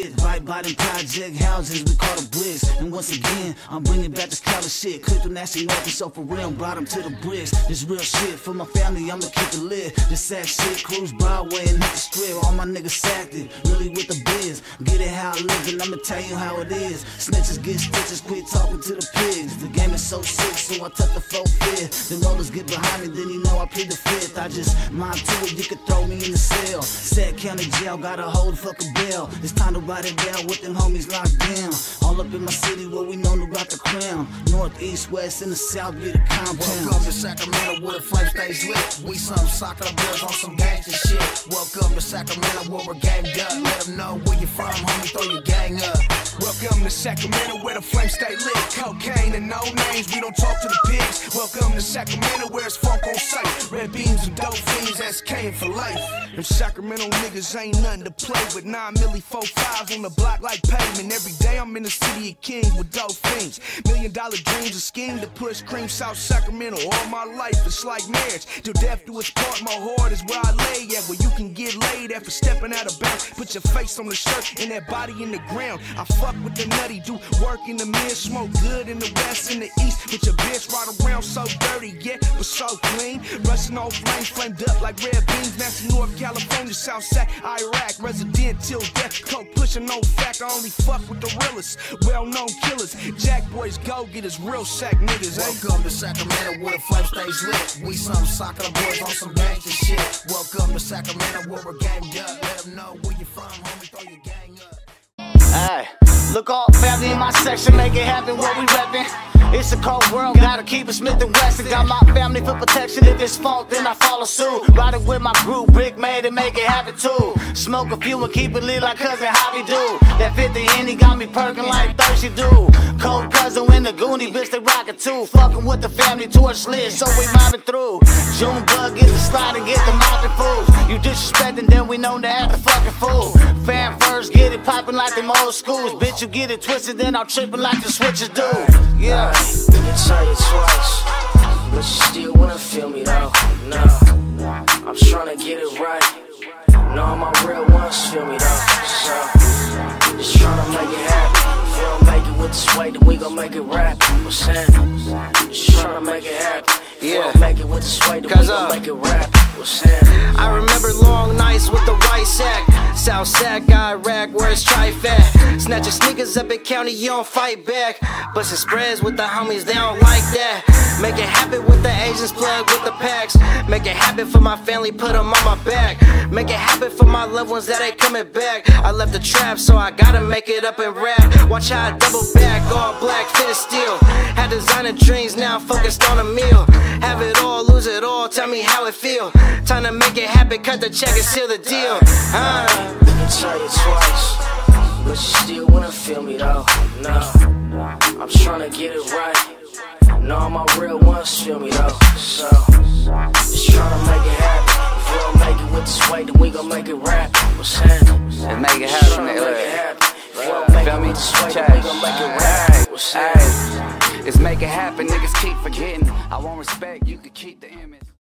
shit. Right by them project houses we call the bricks. And once again, I'm bringing back this kind of shit. Clip them nasty north and so for real, brought them to the bricks. This real shit for my family, I'ma keep it lit. This sack shit, cruise Broadway and hit the strip. All my niggas sacked it, really with the biz. Get it how I live and I'ma tell you how it is. Snitches get stitches, quit talking to the pigs. The game is so sick, so I tuck the 4-5. The rollers get behind me, then you know I plead the fifth. I just mind to it, you could throw me in the cell. Sack County Jail, gotta hold fucking bell. It's time to write it down with them homies locked down. All up in my city where we known to rock the crown. North, east, west, and the south be the compound. Welcome to Sacramento where the flame stays lit. We some soccer boys on some gangster shit. Welcome to Sacramento where we're ganged up. Let them know where you from, homie, throw your gang up. Welcome to Sacramento where the flame stay lit. Cocaine and no names, we don't talk to the pigs. Welcome to Sacramento where it's funk on sight. Red beans and dope fiends, that's Kane for life. Them Sacramento niggas ain't nothing to play with. 9 milli 4-5s on the block like pavement. Every day I'm in the city of King with dope fiends. $1 million dreams, a scheme to push cream South Sacramento. All my life it's like marriage, till death do us part. My heart is where I lay at, where you can get laid after stepping out of bounds. Put your face on the shirt and that body in the ground. I fuck with the nutty, do work in the mid, smoke good in the west and the east. With your bitch right around so dirty, yeah, but so clean. Rushing on flames, flamed up like red beans. Nasty North California, South Sac, Iraq, resident till death. Coke pushing no fact, I only fuck with the realest. Well-known killers, Jack boys, go get us real sack niggas. Welcome to Sacramento where the flame stays lit. We some soccer boys on some gangster shit. Welcome to Sacramento where we're ganged up. Let them know where you from, homie, throw your gang up. Hey, look all family in my section, make it happen what we reppin'. It's a cold world, gotta keep it Smith & Wesson. Got my family for protection, if it's fault then I follow suit. Riding with my group, Brick made it, make it happen too. Smoke a few and keep it lit like cousin Hobby do. That 50 Henny got me perking like thirsty do. Cold cousin in the Goonie, bitch they rockin' too. Fucking with the family torch lit, so we mobbing through. June bug, get the slide and get the mopping fools. You disrespecting them, we known to act a fucking fool. Fan first, get it poppin' like them old schools. Bitch, you get it twisted, then I'm trippin' like the switches do. Yeah. I can tell you twice, but you still wouldn't feel me though. No, I'm tryna get it right. No, my real ones feel me though. So, just tryna make it happen. If you don't make it with this way, then we gon' make it rap. I'm saying, just tryna make it happen. If you don't make it with this way, then we gon' make it rap. I remember long nights with the white sack. South Sac, Iraq, where it's trife at. Snatching sneakers up in county, you don't fight back. Bustin' spreads with the homies, they don't like that. Make it happen with the Asians, plug with the packs. Make it happen for my family, put them on my back. Make it happen for my loved ones that ain't coming back. I left the trap, so I gotta make it up and rap. Watch how I double back, all black, fit steel. Had designer dreams, now I'm focused on a meal. Have it all, lose it all, tell me how it feel. Time to make it happen, cut the check and seal the deal. I can tell you twice, but you still wouldn't feel me though. No, I'm tryna get it right. No, my real ones feel me though. So, just tryna make it happen. If you don't make it with this way, then we gon' make it rap. What's happening? Let's make it happen, nigga. Feel me? We gon' make it rap. What's happening? It's make it happen, niggas keep forgetting. I won't respect, you could keep the image.